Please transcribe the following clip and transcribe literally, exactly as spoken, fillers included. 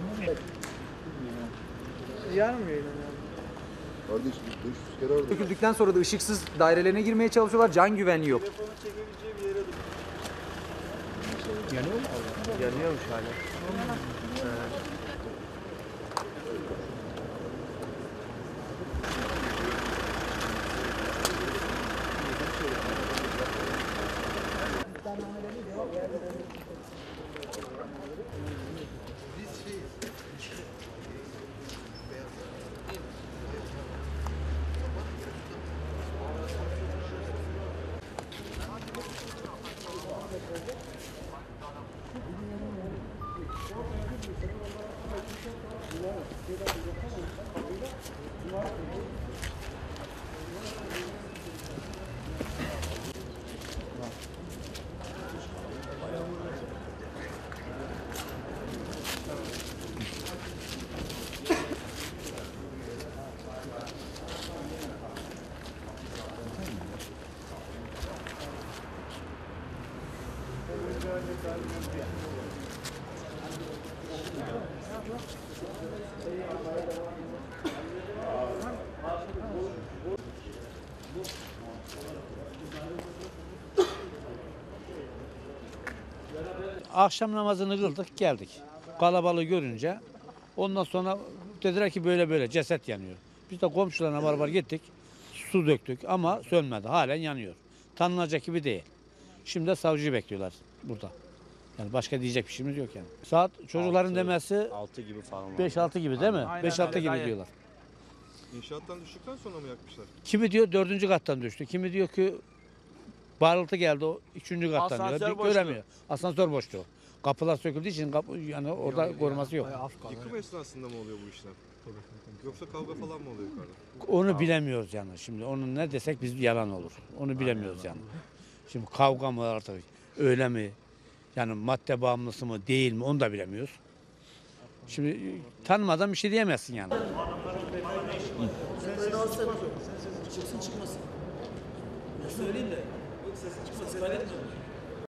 Yarın mı yayınlanıyor? Kardeş beş yüz kere aradım. Döküldükten sonra da ışıksız dairelerine girmeye çalışıyorlar. Can güvenliği yok. Telefonu çekebileceği bir yere dur. Yanıyor mu? Yanıyormuş hala. Akşam namazını kıldık geldik. Kalabalığı görünce ondan sonra dediler ki böyle böyle ceset yanıyor. Biz de komşularına beraber gittik. Su döktük ama sönmedi. Halen yanıyor. Tanınacak gibi değil. Şimdi de savcıyı bekliyorlar burada. Yani başka diyecek bir şeyimiz yok yani. Saat çocukların demesi altı gibi falan. beş altı gibi değil mi? Aynen beş altı öyle, gibi gayet. diyorlar. İnşaattan düştükten sonra mı yakmışlar? Kimi diyor dördüncü kattan düştü. Kimi diyor ki bağırıltı geldi o üçüncü kattan Asansör diyor. boştu. Göremiyor. Asansör boştu. Kapılar söküldüğü için kapı, yani orada koruması yok. Yıkım esnasında mı oluyor bu işlem? Yoksa kavga falan mı oluyor yukarıda? Onu bilemiyoruz yani. Şimdi onu ne desek biz yalan olur. Onu bilemiyoruz yani. Şimdi kavga mı artık öyle mi? Yani madde bağımlısı mı değil mi onu da bilemiyoruz. Şimdi tanımadan bir şey diyemezsin yani. Çıksın çıkmasın. Ya söyleyeyim de. Yok sesin çıkmasın. Kaydetmiyorum.